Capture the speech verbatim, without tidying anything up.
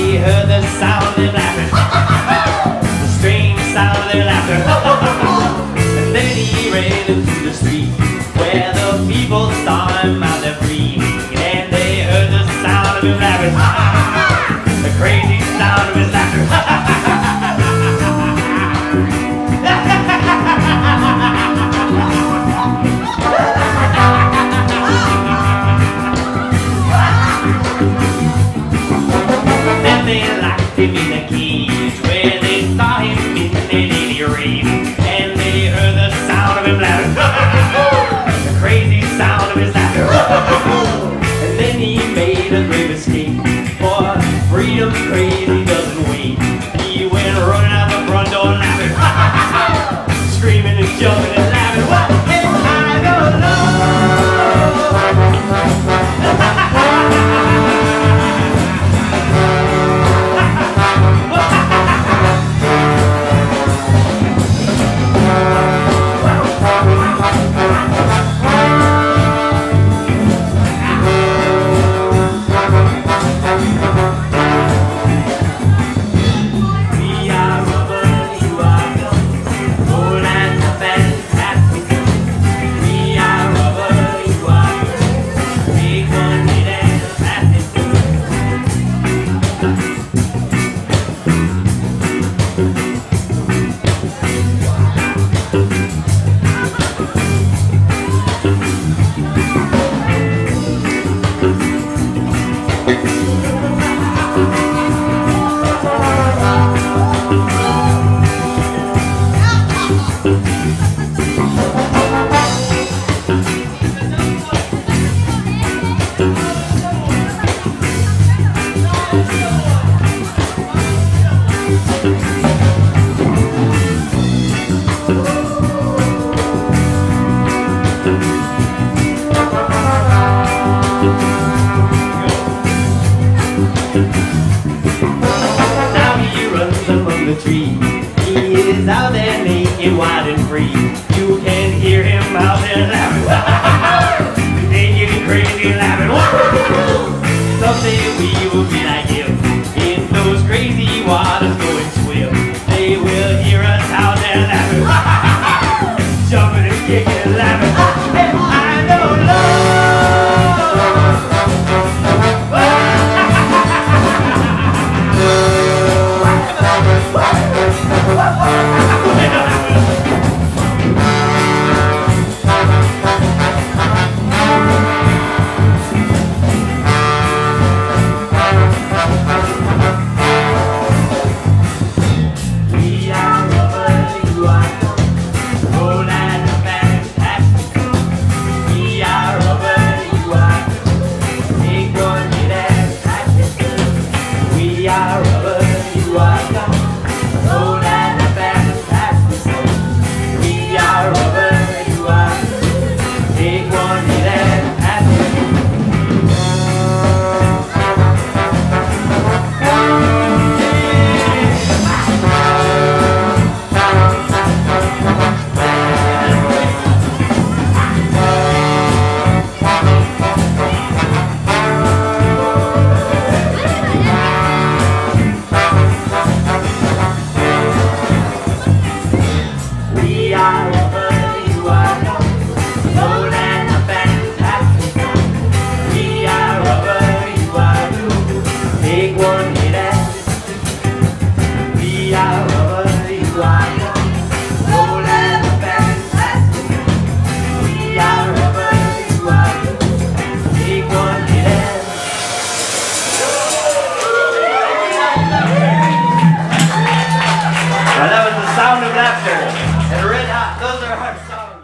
he heard the sound of them laughing, the strange sound of their laughter. And then he ran into the street where the people saw him out there free, and they heard the sound of him laughing, the crazy sound of his laughter. Then they locked him in a cage where they saw him in their daily rage, and they heard the sound of him laughing, the crazy sound of his laughter. And then he made a great escape, for freedom crazy doesn't wait. He went running out the front door laughing, screaming and jumping and laughing. What if I don't know? Out there naked, wild and free, you can hear him out there laughing, naked and crazy laughing. Someday we will be like him, in those crazy waters going swim. They will hear us out there laughing, jumping and kicking and laughing. And I know love. Sound of laughter and red hot. Those are our songs.